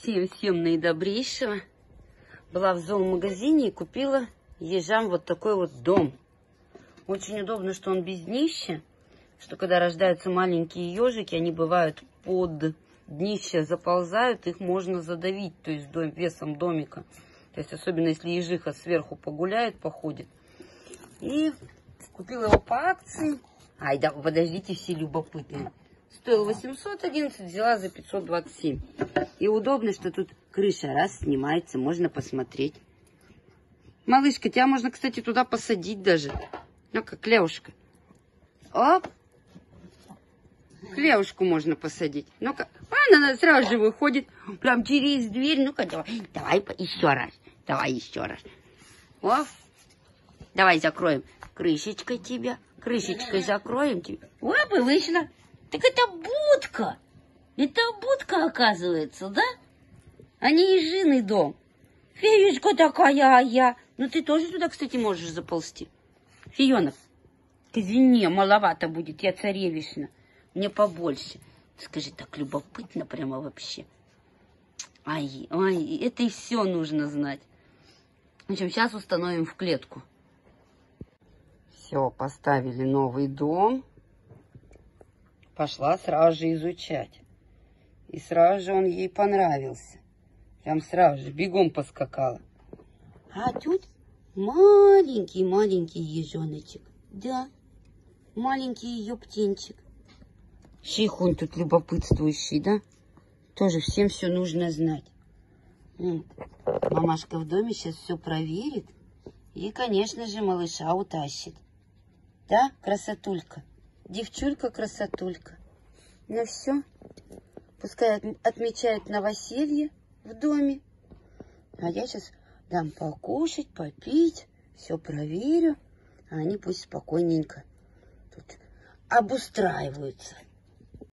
Всем наидобрейшего. Была в зоомагазине и купила ежам вот такой вот дом. Очень удобно, что он без днища, что когда рождаются маленькие ежики, они бывают под днище заползают, их можно задавить, то есть весом домика. То есть особенно если ежиха сверху погуляет, походит. И купила его по акции. Ай, да, подождите, все любопытные. Стоил 811, взяла за 527. И удобно, что тут крыша раз снимается, можно посмотреть. Малышка, тебя можно, кстати, туда посадить даже. Ну-ка, Клеушка. Оп. Клеушку можно посадить. Ну-ка, она сразу же выходит, прям через дверь. Ну-ка, давай еще раз. Давай еще раз. Оп. Давай закроем крышечкой тебя. Крышечкой закроем тебя. Оп, и вышла. Так это будка. Это будка, оказывается, да? А не ежиный дом. Феюшка такая, а я. Ну, ты тоже туда, кстати, можешь заползти. Фионов, извини, маловато будет, я царевишна. Мне побольше. Скажи, так любопытно прямо вообще. Ай, это и все нужно знать. В общем, сейчас установим в клетку. Все, поставили новый дом. Пошла сразу же изучать. И сразу же он ей понравился. Прям сразу же бегом поскакала. А тут маленький ежоночек. Да, маленький ее птенчик. Шейхун тут любопытствующий, да? Тоже всем все нужно знать. Мамашка в доме сейчас все проверит. И, конечно же, малыша утащит. Да, красотулька? Девчулька-красотулька. Ну все. Пускай отмечает новоселье в доме. А я сейчас дам покушать, попить. Все проверю. А они пусть спокойненько тут обустраиваются.